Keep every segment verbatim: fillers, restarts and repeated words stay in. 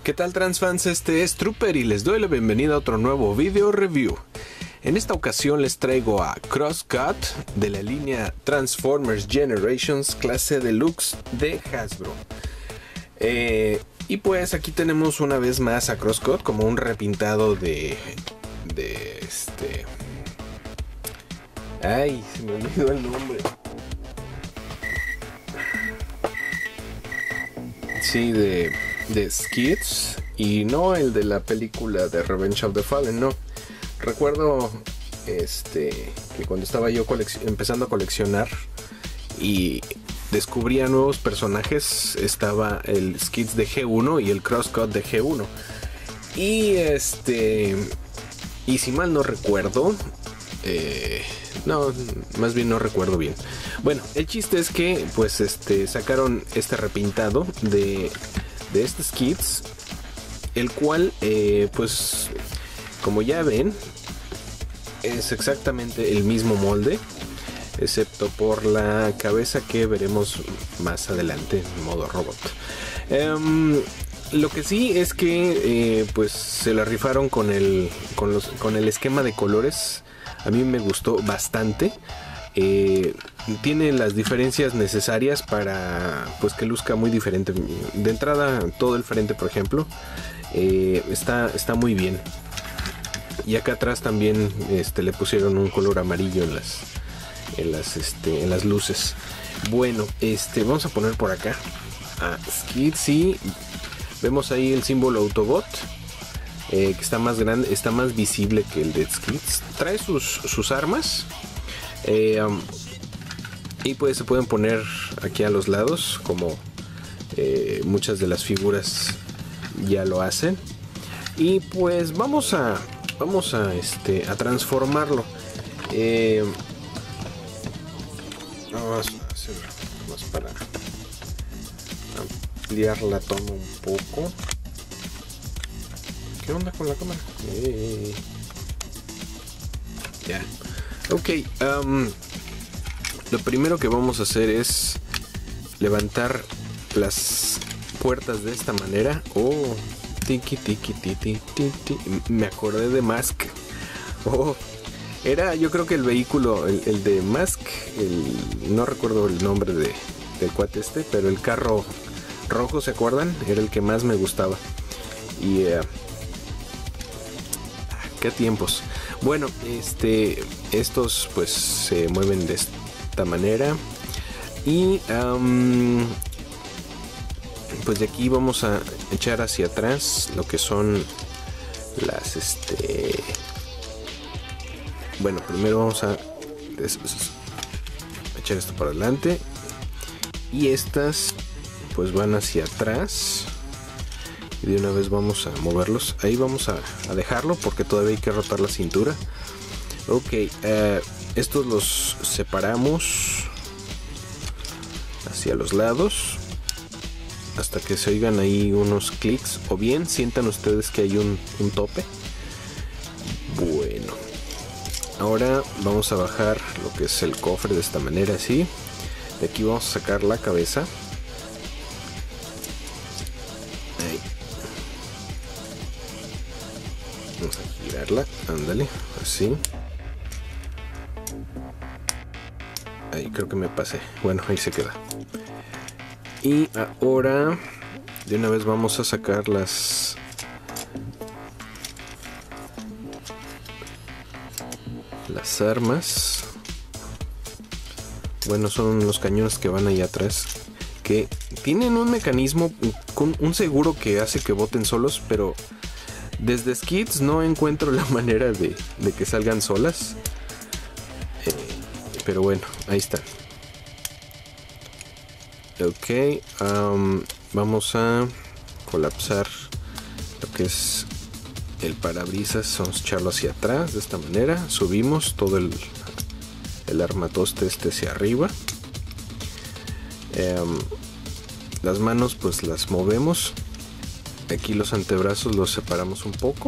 ¿Qué tal transfans? Este es Trooper y les doy la bienvenida a otro nuevo video review. En esta ocasión les traigo a Crosscut de la línea Transformers Generations clase deluxe de Hasbro. Eh, y pues aquí tenemos una vez más a Crosscut como un repintado de... de este... Ay, se me olvidó el nombre. Sí, de... de Skids, y no el de la película de Revenge of the Fallen, no. Recuerdo este que cuando estaba yo empezando a coleccionar y descubría nuevos personajes, estaba el Skids de G uno y el Crosscut de G uno. Y este y si mal no recuerdo, eh, no, más bien no recuerdo bien. Bueno, el chiste es que pues este sacaron este repintado de de este Skids, el cual eh, pues como ya ven es exactamente el mismo molde, excepto por la cabeza que veremos más adelante en modo robot. Um, lo que sí es que eh, pues se la rifaron con el con los con el esquema de colores. A mí me gustó bastante. Eh, tiene las diferencias necesarias para pues que luzca muy diferente. De entrada, todo el frente, por ejemplo, eh, está, está muy bien. Y acá atrás también este, le pusieron un color amarillo en las, en las, este, en las luces. Bueno, este, vamos a poner por acá a Skids y vemos ahí el símbolo Autobot. Eh, que está más grande, está más visible que el de Skids. Trae sus, sus armas. Eh, um, y pues se pueden poner aquí a los lados, como eh, muchas de las figuras ya lo hacen. Y pues vamos a vamos a este a transformarlo. Eh, vamos a hacer más para ampliar la toma un poco. ¿Qué onda con la cámara? Eh, ya. Ok, um, lo primero que vamos a hacer es levantar las puertas de esta manera. Oh, tiki tiki tiki tiki. Me acordé de Mask. Oh, era yo creo que el vehículo, el, el de Mask, el, no recuerdo el nombre de, del cuate este, pero el carro rojo, ¿se acuerdan? Era el que más me gustaba. Y uh, qué tiempos. Bueno, este, estos pues se mueven de esta manera y um, pues de aquí vamos a echar hacia atrás lo que son las, este, bueno, primero vamos a echar esto para adelante y estas pues van hacia atrás. Y de una vez vamos a moverlos. Ahí vamos a, a dejarlo porque todavía hay que rotar la cintura. Ok, uh, estos los separamos hacia los lados hasta que se oigan ahí unos clics, o bien sientan ustedes que hay un, un tope. Bueno, ahora vamos a bajar lo que es el cofre de esta manera, así. De aquí vamos a sacar la cabeza. Vamos a girarla, ándale, así. Ahí creo que me pasé. Bueno, ahí se queda. Y ahora de una vez vamos a sacar las las armas. Bueno, son los cañones que van ahí atrás, que tienen un mecanismo con un seguro que hace que boten solos, pero desde Skids no encuentro la manera de, de que salgan solas. Eh, pero bueno, ahí está. Ok, um, vamos a colapsar lo que es el parabrisas. Vamos a echarlo hacia atrás de esta manera. Subimos todo el, el armatoste este hacia arriba. Um, las manos pues las movemos. Aquí los antebrazos los separamos un poco.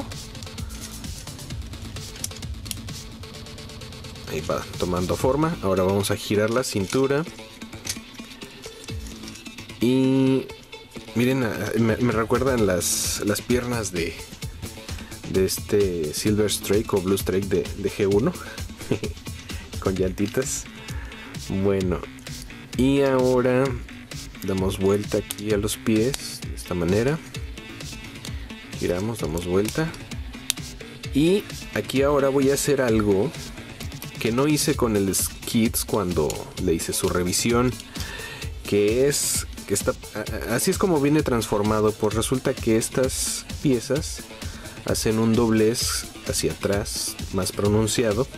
Ahí va tomando forma. Ahora vamos a girar la cintura. Y Miren, me, me recuerdan las, las piernas de, de este Silver Strike o Blue Strike de, de G uno. Con llantitas. Bueno, y ahora damos vuelta aquí a los pies de esta manera. Giramos, damos vuelta. Y aquí ahora voy a hacer algo que no hice con el Skids cuando le hice su revisión, que es que está, así es como viene transformado. Pues resulta que estas piezas hacen un doblez hacia atrás más pronunciado,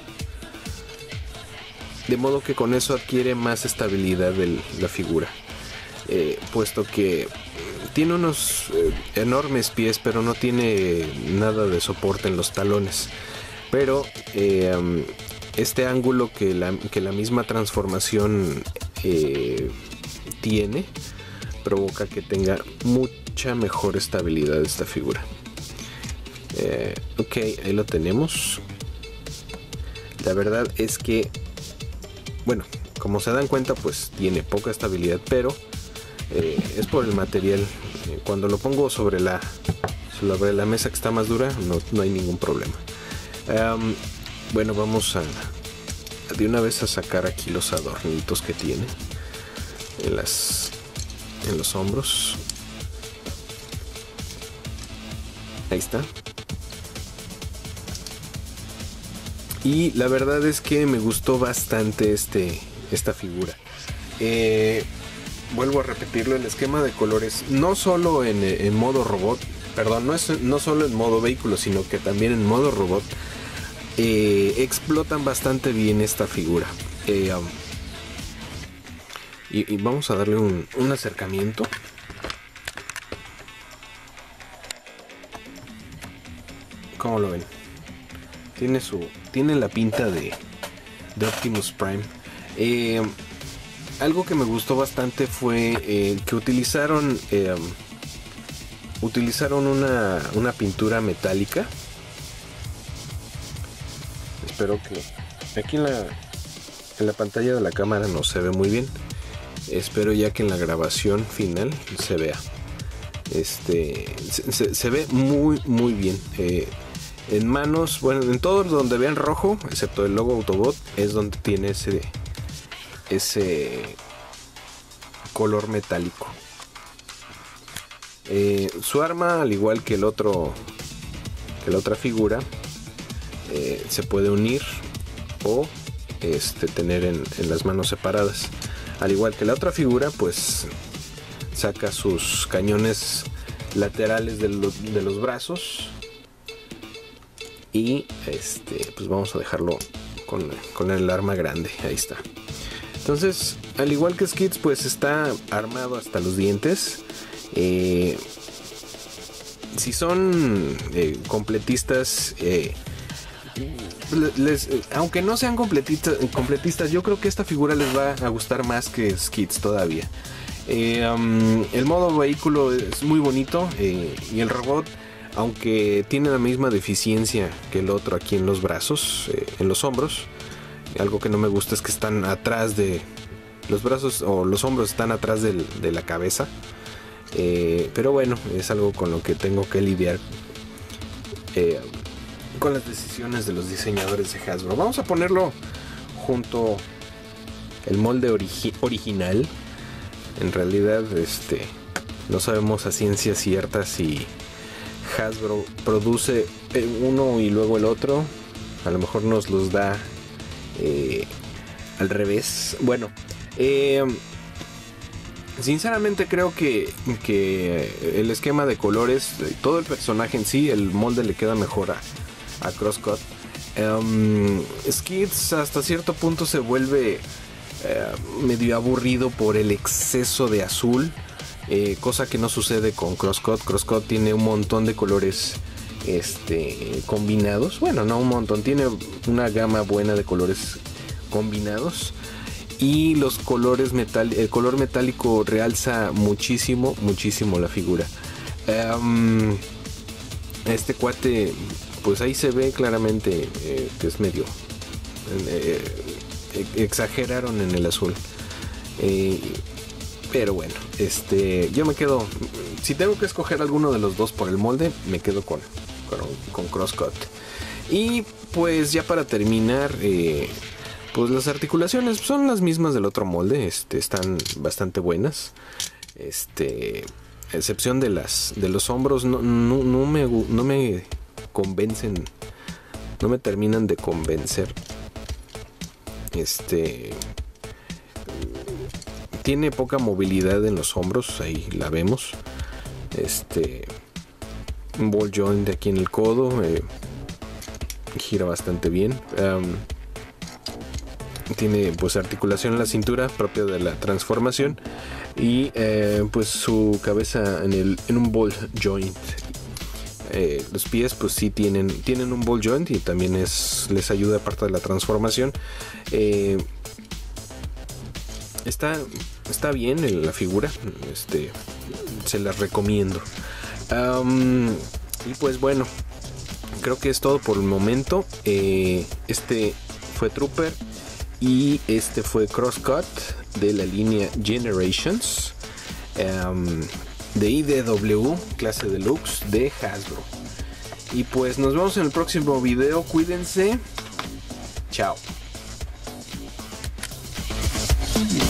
de modo que con eso adquiere más estabilidad de la figura, eh, puesto que tiene unos eh, enormes pies, pero no tiene nada de soporte en los talones. Pero eh, um, este ángulo que la, que la misma transformación eh, tiene provoca que tenga mucha mejor estabilidad esta figura. Eh, ok, ahí lo tenemos. La verdad es que, bueno, como se dan cuenta, pues tiene poca estabilidad, pero eh, es por el material. Eh, cuando lo pongo sobre la, sobre la mesa que está más dura, no, no hay ningún problema. Um, bueno, vamos a de una vez a sacar aquí los adornitos que tiene en las en los hombros. Ahí está. Y la verdad es que me gustó bastante este esta figura. Eh, vuelvo a repetirlo, el esquema de colores, no solo en, en modo robot, perdón, no es no solo en modo vehículo, sino que también en modo robot, eh, explotan bastante bien esta figura. Eh, um, y, y vamos a darle un, un acercamiento. ¿Cómo lo ven? Tiene su tiene la pinta de, de Optimus Prime. Eh, algo que me gustó bastante fue eh, que utilizaron eh, utilizaron una, una pintura metálica. Espero que aquí en la en la pantalla de la cámara no se ve muy bien. Espero ya que en la grabación final se vea. Este se, se, se ve muy muy bien. Eh, en manos, bueno, en todo donde vean rojo, excepto el logo Autobot, es donde tiene ese ese color metálico. Eh, su arma, al igual que el otro que la otra figura, eh, se puede unir o este, tener en, en las manos separadas. Al igual que la otra figura, pues saca sus cañones laterales de, lo, de los brazos. Y este, pues vamos a dejarlo con, con el arma grande. Ahí está. Entonces, al igual que Skids, pues está armado hasta los dientes. Eh, si son eh, completistas, eh, les, aunque no sean completistas, completistas, yo creo que esta figura les va a gustar más que Skids todavía. Eh, um, el modo vehículo es muy bonito, eh, y el robot, aunque tiene la misma deficiencia que el otro aquí en los brazos, eh, en los hombros. Algo que no me gusta es que están atrás de los brazos, o los hombros están atrás del, de la cabeza. Eh, pero bueno, es algo con lo que tengo que lidiar eh, con las decisiones de los diseñadores de Hasbro. Vamos a ponerlo junto el molde origi- original. En realidad, este, no sabemos a ciencia cierta si Hasbro produce uno y luego el otro. A lo mejor nos los da eh, al revés. Bueno, eh, sinceramente creo que, que el esquema de colores, todo el personaje en sí, el molde le queda mejor a, a Crosscut. Um, Skids hasta cierto punto se vuelve uh, medio aburrido por el exceso de azul. Eh, cosa que no sucede con Crosscut. Crosscut tiene un montón de colores este, combinados. Bueno, no un montón, tiene una gama buena de colores combinados. Y los colores metal, el color metálico realza muchísimo, muchísimo la figura. Um, este cuate, pues ahí se ve claramente eh, que es medio... Eh, exageraron en el azul. Eh, Pero bueno, este, yo me quedo, si tengo que escoger alguno de los dos por el molde, me quedo con, con, con Crosscut. Y pues ya para terminar, eh, pues las articulaciones son las mismas del otro molde, este, están bastante buenas. Este, a excepción de las de los hombros, no, no, no, me, no me convencen, no me terminan de convencer. Este, tiene poca movilidad en los hombros, ahí la vemos. Este, un ball joint aquí en el codo, eh, gira bastante bien. Um, tiene pues articulación en la cintura propia de la transformación y eh, pues su cabeza en, el, en un ball joint. Eh, los pies pues sí tienen, tienen un ball joint y también es, les ayuda parte de la transformación. Eh, está, está bien la figura, este, se las recomiendo. Um, y pues bueno, creo que es todo por el momento. Eh, este fue Trooper y este fue Crosscut de la línea Generations, um, de I D W clase deluxe de Hasbro. Y pues nos vemos en el próximo video. Cuídense. Chao.